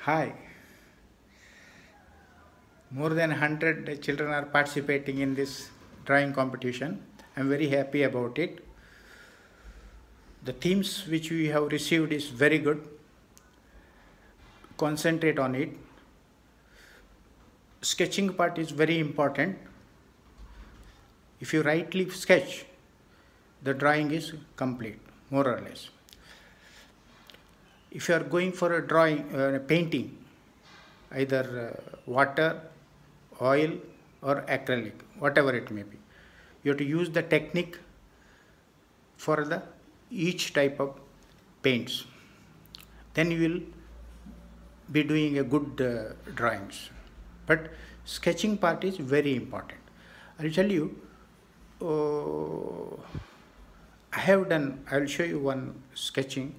Hi, more than 100 children are participating in this drawing competition. I'm very happy about it. The themes which we have received is very good. Concentrate on it. Sketching part is very important. If you rightly sketch, the drawing is complete, more or less. If you are going for a drawing, painting, either water, oil or acrylic, whatever it may be, you have to use the technique for the each type of paints. Then you will be doing a good drawings. But sketching part is very important. I'll tell you, I will show you one sketching.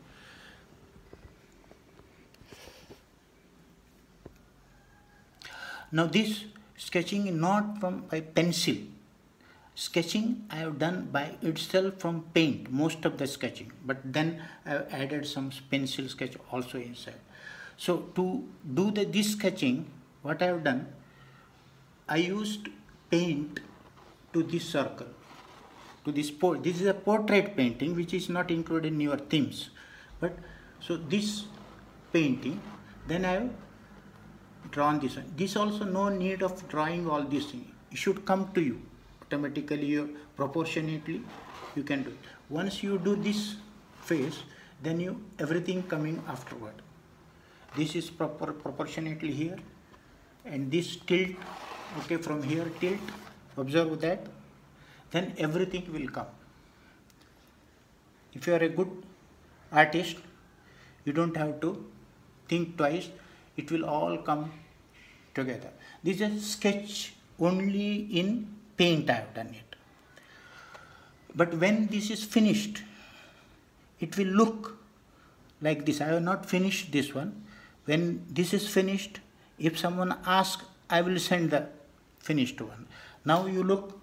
Now this sketching is not by pencil. Sketching I have done by itself from paint, most of the sketching, but then I have added some pencil sketch also inside. So to do this sketching, what I have done, I used paint to this circle, to this this is a portrait painting which is not included in your themes. But so this painting, then I have drawn this one. This also no need of drawing all these things. It should come to you automatically, proportionately you can do it. Once you do this face, then everything coming afterward. This is proportionately here, and this tilt, okay, from here tilt, observe that, then everything will come. If you are a good artist, you don't have to think twice, it will all come together. This is a sketch only in paint I have done it. But when this is finished, it will look like this. I have not finished this one. When this is finished, if someone asks, I will send the finished one. Now you look.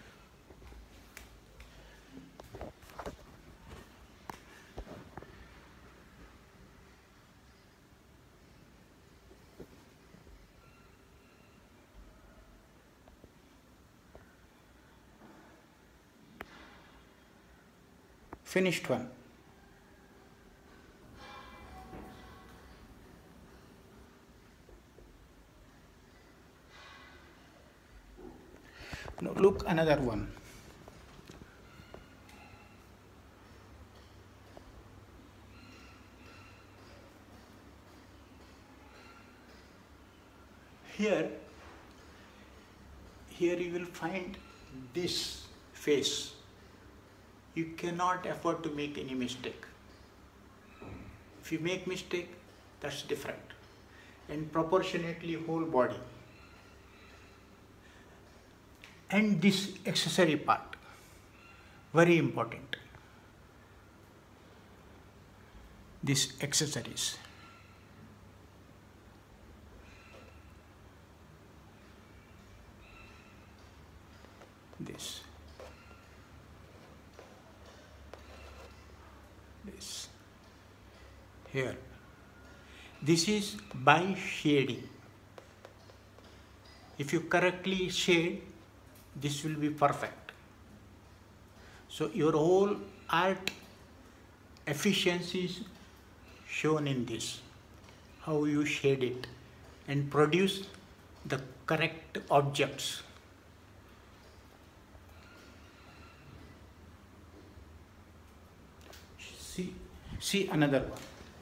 Finished one. Now look another one. Here you will find this face. You cannot afford to make any mistake. If you make mistake, that's different. And proportionately whole body. And this accessory part, very important. This accessories. This here. This is by shading. If you correctly shade, this will be perfect. So your whole art efficiency is shown in this, how you shade it and produce the correct objects. See another one.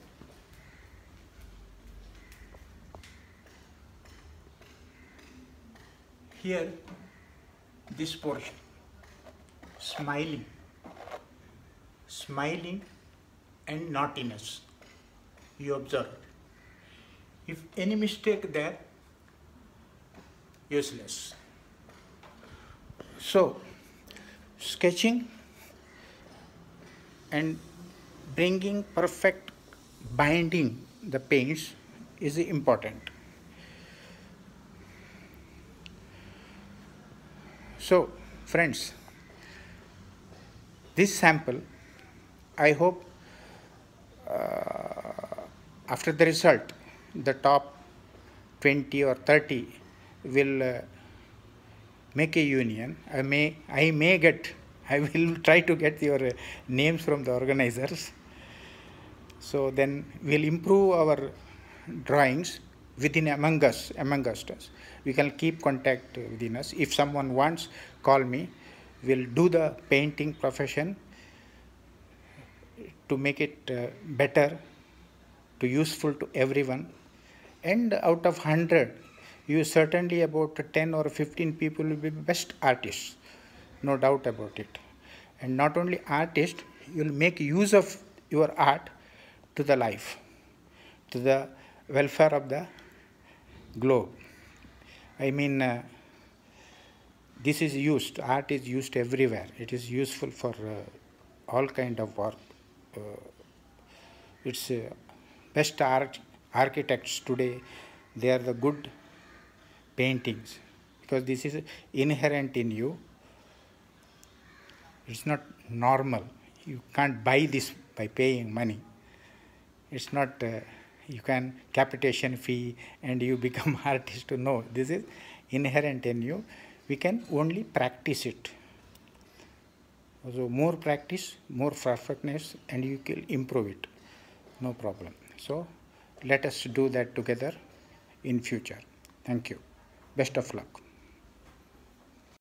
Here, this portion, smiling and naughtiness, you observe. If any mistake there, useless. So, sketching and bringing perfect binding the paints is important. So friends, this sample, I hope after the result the top 20 or 30 will make a union. I will try to get your names from the organizers. So then we'll improve our drawings within among us. We can keep contact within us. If someone wants, call me. We'll do the painting profession to make it better, to useful to everyone. And out of 100, you certainly about 10 or 15 people will be best artists, no doubt about it. And not only artists, you'll make use of your art to the life, to the welfare of the globe. I mean, this is used, art is used everywhere. It is useful for all kind of work. It's best architects today, they are the good paintings, because this is inherent in you. It's not normal. You can't buy this by paying money. It's not, you can capitation fee and you become artist. No, this is inherent in you. We can only practice it. So more practice, more perfectness, and you can improve it. No problem. So let us do that together in future. Thank you. Best of luck.